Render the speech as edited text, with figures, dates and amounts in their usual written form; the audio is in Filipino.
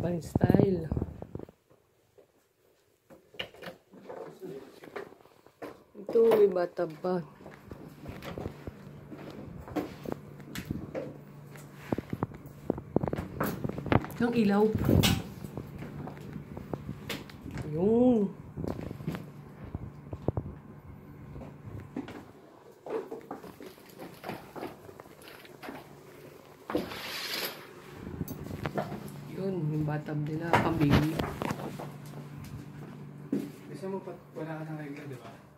Japan style. Ito, may bathtub. Ang ilaw. Yun. Yun, yung bathtub nila, pang baby. Gusto mo pa, wala ka ng regla, di ba?